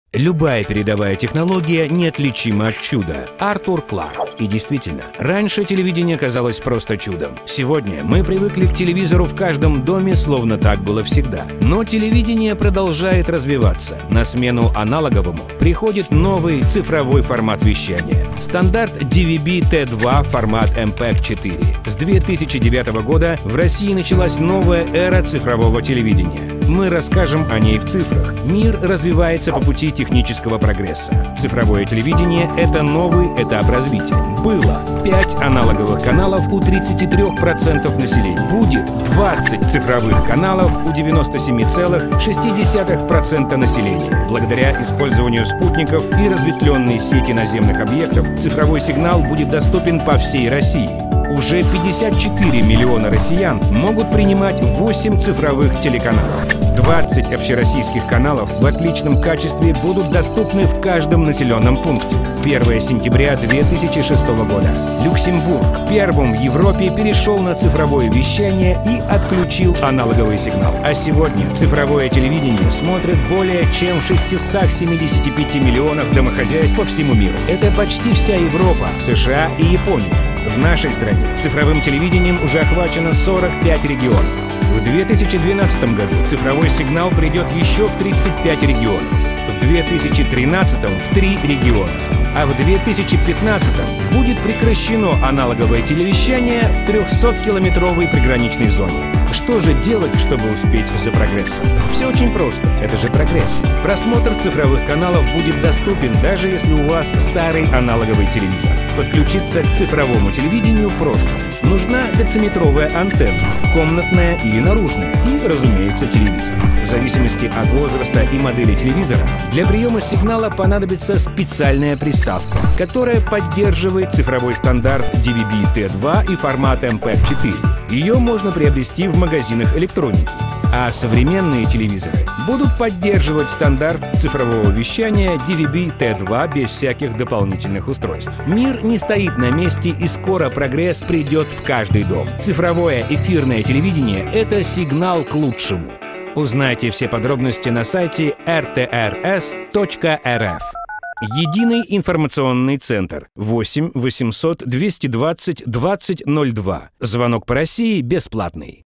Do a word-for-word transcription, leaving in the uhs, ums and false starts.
Любая передовая технология неотличима от чуда. Артур Кларк. И действительно, раньше телевидение казалось просто чудом. Сегодня мы привыкли к телевизору в каждом доме, словно так было всегда. Но телевидение продолжает развиваться. На смену аналоговому приходит новый цифровой формат вещания. Стандарт ди ви би ти два формат эм пэ эг четыре. С две тысячи девятого года в России началась новая эра цифрового телевидения. Мы расскажем о ней в цифрах. Мир развивается по пути технического прогресса. Цифровое телевидение — это новый этап развития. Было пять аналоговых каналов у тридцати трёх процентов населения. Будет двадцать цифровых каналов у девяноста семи целых шести десятых процента населения. Благодаря использованию спутников и разветвленной сети наземных объектов цифровой сигнал будет доступен по всей России. Уже пятьдесят четыре миллиона россиян могут принимать восемь цифровых телеканалов. двадцать общероссийских каналов в отличном качестве будут доступны в каждом населенном пункте. первое сентября две тысячи шестого года. Люксембург первым в Европе перешел на цифровое вещание и отключил аналоговый сигнал. А сегодня цифровое телевидение смотрят более чем в шестистах семидесяти пяти миллионах домохозяйств по всему миру. Это почти вся Европа, США и Япония. В нашей стране цифровым телевидением уже охвачено сорок пять регионов. В две тысячи двенадцатом году цифровой сигнал придет еще в тридцать пять регионов, в две тысячи тринадцатом — в три региона, а в две тысячи пятнадцатом будет прекращено аналоговое телевещание в трехсоткилометровой приграничной зоне. Что же делать, чтобы успеть за прогрессом? Все очень просто. Это же прогресс. Просмотр цифровых каналов будет доступен, даже если у вас старый аналоговый телевизор. Подключиться к цифровому телевидению просто. Нужна дециметровая антенна, комнатная или наружная, и, разумеется, телевизор. В зависимости от возраста и модели телевизора, для приема сигнала понадобится специальная приставка, которая поддерживает цифровой стандарт ди ви би ти два и формат эм пэ эг четыре. Ее можно приобрести в магазинах электроники. А современные телевизоры будут поддерживать стандарт цифрового вещания ди ви би ти два без всяких дополнительных устройств. Мир не стоит на месте, и скоро прогресс придет в каждый дом. Цифровое эфирное телевидение — это сигнал к лучшему. Узнайте все подробности на сайте эр тэ эр эс точка эр эф. Единый информационный центр. восемь восемьсот двести двадцать двадцать ноль два. Звонок по России бесплатный.